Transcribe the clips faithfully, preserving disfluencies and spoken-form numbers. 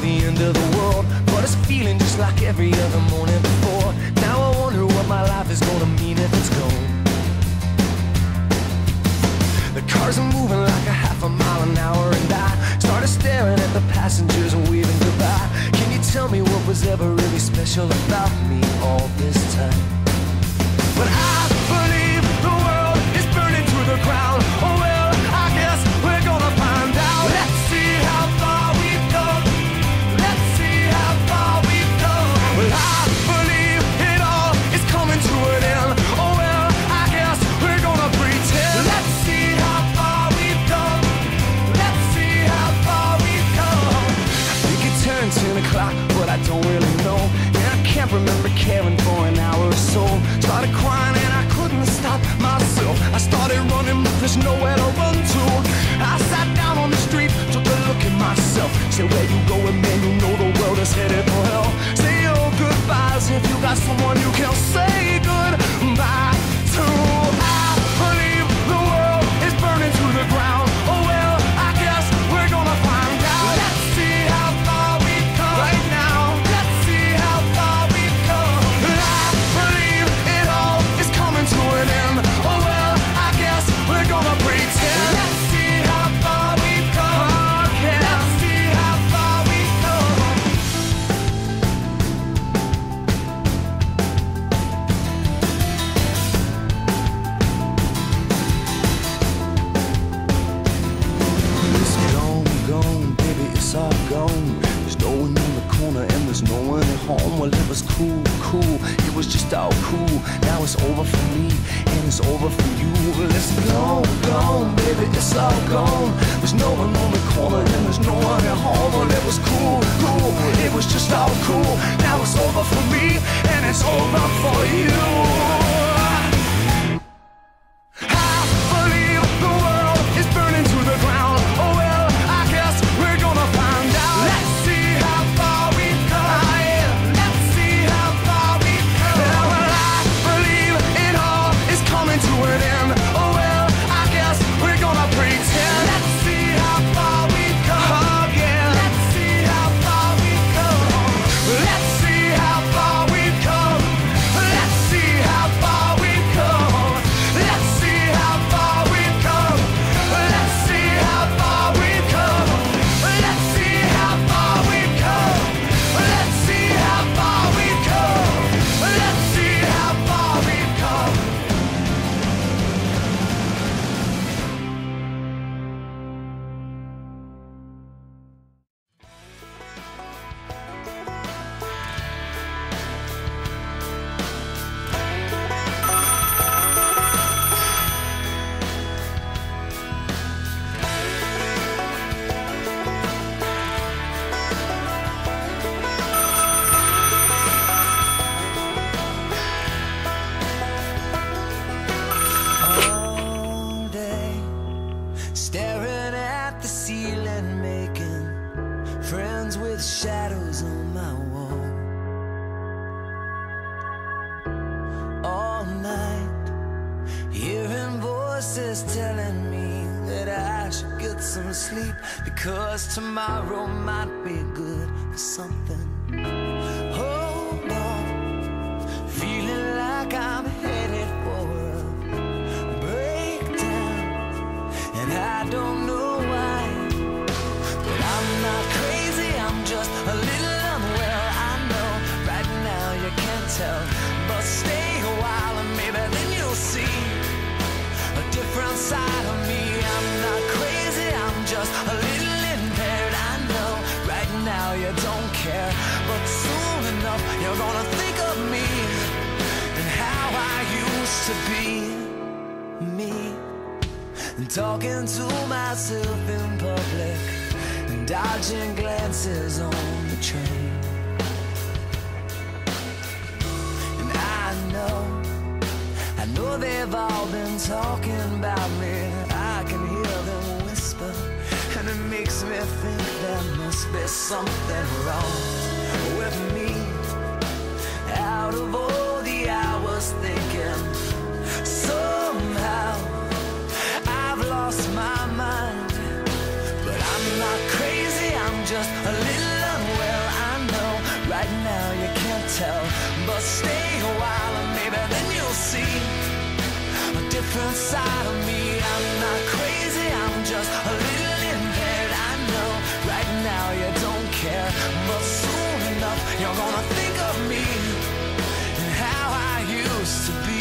the end of the world, but it's feeling just like every other morning before. Now I wonder what my life is gonna mean if it's gone. The cars are moving like a half a mile an hour, and I started staring at the passengers and waving goodbye. Can you tell me what was ever really special about me all this time? But I believe the world is burning to the ground. Oh well, I guess we're gonna find out. Let's see how far we've come. Let's see how far we've come. Well, I believe it all is coming to an end. Oh well, I guess we're gonna pretend. Let's see how far we've come. Let's see how far we've come. I think it turned ten o'clock, but I don't really know. And I can't remember caring for an hour or so. Started crying and I couldn't stop myself. I started running, but there's nowhere to run to. I sat down on the street, took a look at myself. Said, where you going, man? You know the world is headed for hell. Say your goodbyes if you got someone you can say goodbye to. I believe the world is burning to the ground. Oh well, I guess we're gonna find out. Let's see how far we've come right now. Let's see how far we've come. I believe it all is coming to an end. Oh well, I guess we're gonna pretend. Let's see how far we've come. Oh, yeah. Let's see how far we've come. It's gone, gone, baby, it's all gone. There's no one in the corner and there's no one at home. Well, it was cool, cool, it was just all cool. Now it's over for me and it's over for you. Well, it's gone, gone, baby, it's all gone. There's no one on the corner and there's no one at home. Well, it was cool, cool, it was just all cool. Now it's over for me and it's over for you. I believe the world is burning to the ground. Oh well, I guess we're gonna find out. Let's see how far we've come. Yeah. Let's see how far we've come. Yeah, well, I believe it all is coming to an end. Oh well, I guess we're gonna pretend. Let's see how far we've come. Oh yeah. Let's see how far we've come. Let's see how far we've come. Let's see how far we've come. Let's see how far we've come. Let's see how far we've come. Let's see how far we've come. Let's see how far we've come. Let's see how far we've come. All day, staring at the ceiling, making friends with shadows on my wall. All night, hearing voices telling me that I should get some sleep, because tomorrow might be good for something. Hold on, feeling like I'm headed for a breakdown, and I don't know why, but I'm not crazy, I'm just a little unwell. I know right now you can't tell, but stay a while and maybe then you'll see a different side of me. I'm not crazy, I'm just a little impaired. I know right now you don't care, but soon enough you're gonna think of me and how I used to be me, and talking to myself in public and dodging glances on the train. And I know, I know they've all been talking about me. I can hear them whisper, and it makes me think there must be something wrong with me. Out of all the hours thinking, somehow I've lost my mind. But I'm not crazy, I'm just a little unwell. life inside of me. I'm not crazy, I'm just a little impaired. I know right now you don't care, but soon enough you're gonna think of me and how I used to be.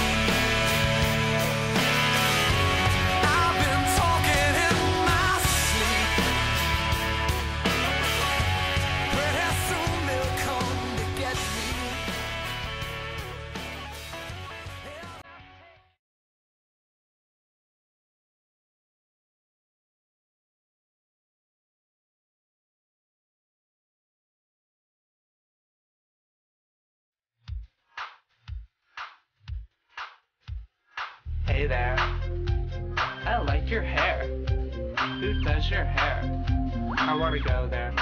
I've been talking in my sleep, pretty soon they'll come to get me. Hey there. I like your hair. Who does your hair? I want to go there.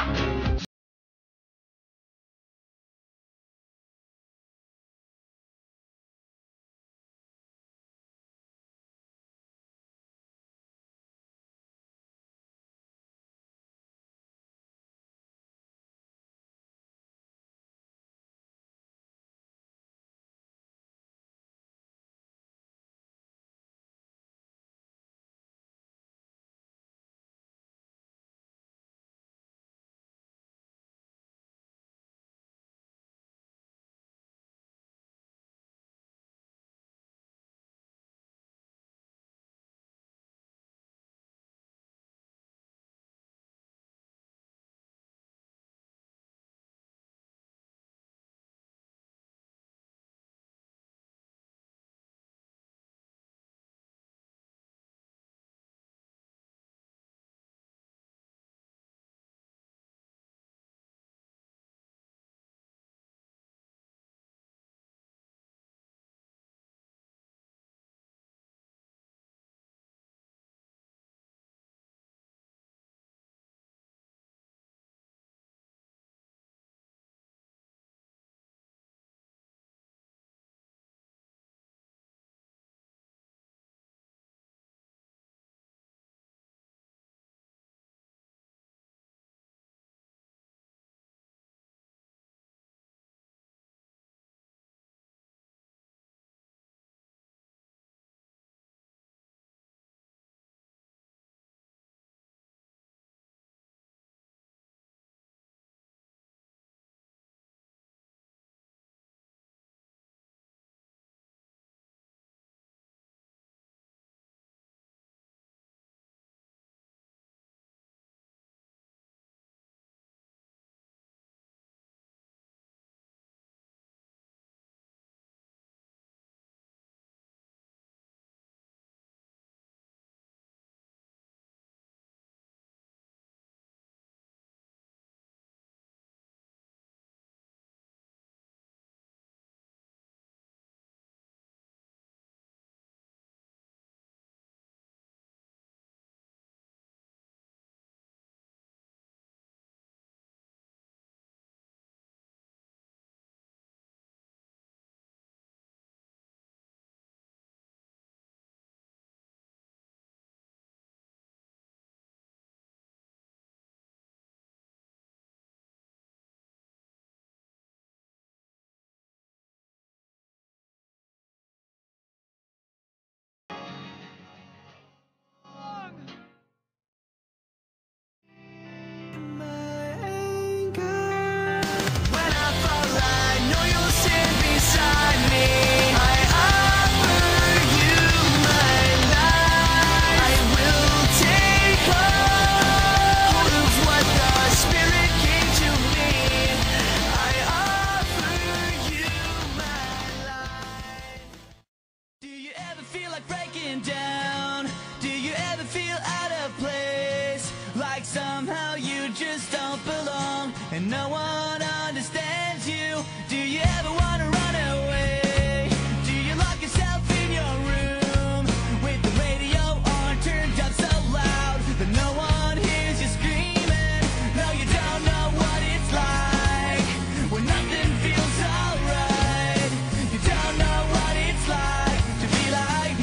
Somehow you just don't belong, and no one understands you. Do you ever wanna run away? Do you lock yourself in your room with the radio on turned up so loud that no one hears you screaming? No, you don't know what it's like when nothing feels alright. You don't know what it's like to be like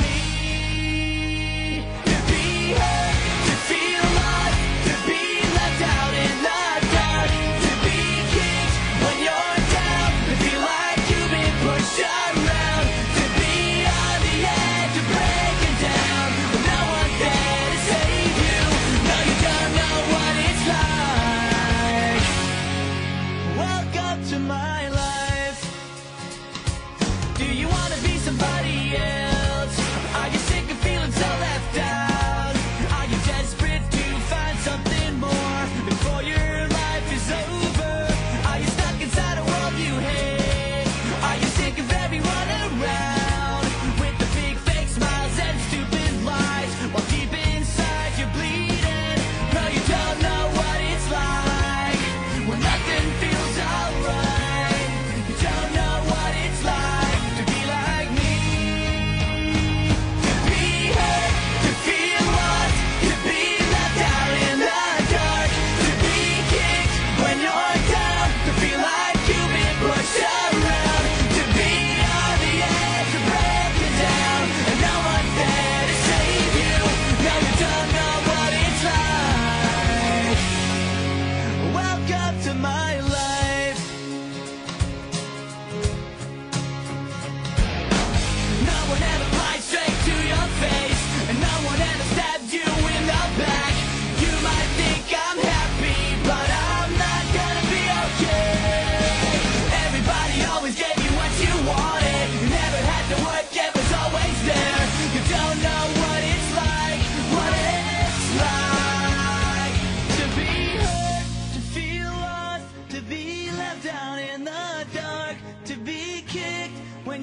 me, to be hurt, to feel alive, to be left out in the dark, to be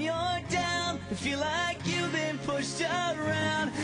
you're down and feel like you've been pushed around.